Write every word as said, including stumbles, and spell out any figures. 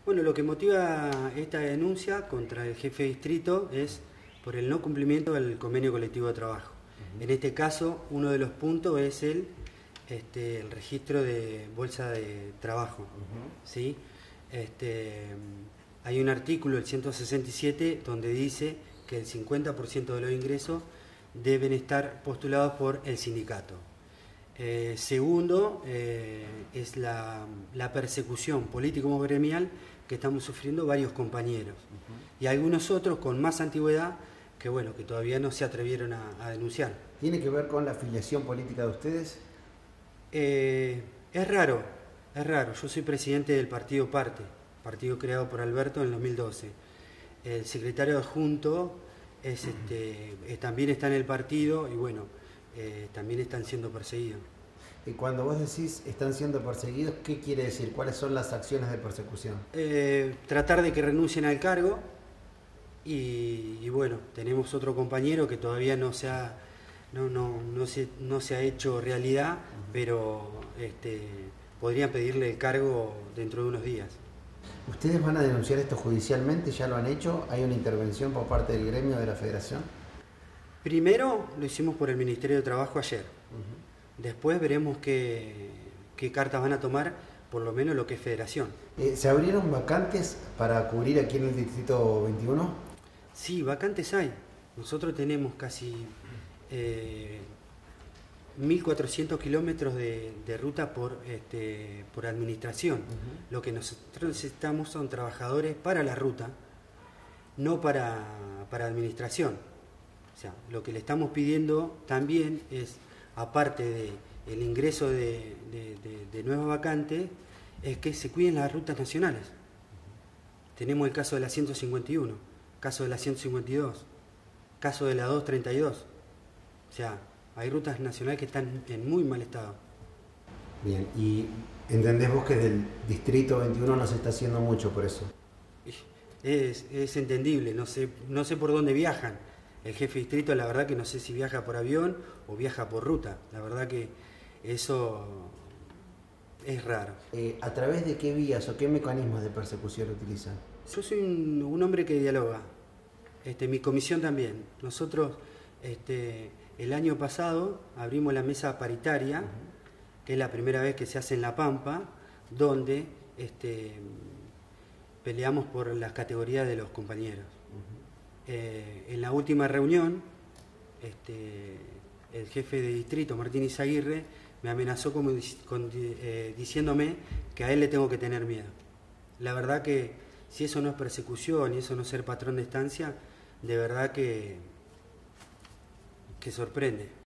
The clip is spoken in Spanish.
Bueno, lo que motiva esta denuncia contra el jefe de distrito es por el no cumplimiento del convenio colectivo de trabajo. Uh-huh. En este caso, uno de los puntos es el, este, el registro de bolsa de trabajo. Uh-huh. ¿Sí? Este, hay un artículo, el ciento sesenta y siete, donde dice que el cincuenta por ciento de los ingresos deben estar postulados por el sindicato. Eh, segundo, eh, es la, la persecución político-gremial que estamos sufriendo varios compañeros. Uh-huh. Y algunos otros con más antigüedad que, bueno, que todavía no se atrevieron a, a denunciar. ¿Tiene que ver con la afiliación política de ustedes? Eh, es raro, es raro. Yo soy presidente del partido Parte, partido creado por Alberto en el dos mil doce. El secretario adjunto es, este, es, también está en el partido y, bueno, Eh, también están siendo perseguidos. Y cuando vos decís están siendo perseguidos, ¿qué quiere decir? ¿Cuáles son las acciones de persecución? Eh, tratar de que renuncien al cargo y, y bueno, tenemos otro compañero que todavía no se ha, no, no, no se, no se ha hecho realidad, uh-huh. pero este, podrían pedirle el cargo dentro de unos días. ¿Ustedes van a denunciar esto judicialmente? ¿Ya lo han hecho? ¿Hay una intervención por parte del gremio de la federación? Primero lo hicimos por el Ministerio de Trabajo ayer. Uh-huh. Después veremos qué, qué cartas van a tomar, por lo menos lo que es federación. Eh, ¿Se abrieron vacantes para cubrir aquí en el Distrito veintiuno? Sí, vacantes hay. Nosotros tenemos casi eh, mil cuatrocientos kilómetros de, de ruta por, este, por administración. Uh-huh. Lo que nosotros necesitamos son trabajadores para la ruta, no para, para administración. O sea, lo que le estamos pidiendo también es, aparte del ingreso de, de, de, de nuevas vacantes, es que se cuiden las rutas nacionales. Tenemos el caso de la ciento cincuenta y uno, caso de la ciento cincuenta y dos, caso de la doscientos treinta y dos. O sea, hay rutas nacionales que están en muy mal estado. Bien, y entendés vos que del Distrito veintiuno no se está haciendo mucho por eso. Es, es entendible, no sé, no sé por dónde viajan. El jefe de distrito, la verdad que no sé si viaja por avión o viaja por ruta. La verdad que eso es raro. Eh, ¿A través de qué vías o qué mecanismos de persecución utilizan? Yo soy un, un hombre que dialoga. Este, mi comisión también. Nosotros este, el año pasado abrimos la mesa paritaria, uh-huh. que es la primera vez que se hace en La Pampa, donde este, peleamos por las categorías de los compañeros. Uh-huh. Eh, en la última reunión, este, el jefe de distrito, Martín Izaguirre, me amenazó como, con, eh, diciéndome que a él le tengo que tener miedo. La verdad que si eso no es persecución y eso no es ser patrón de estancia, de verdad que, que sorprende.